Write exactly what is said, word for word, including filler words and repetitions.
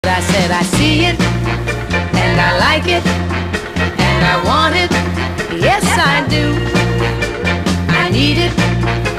I said I see it, and I like it, and I want it. Yes, I do. I need it.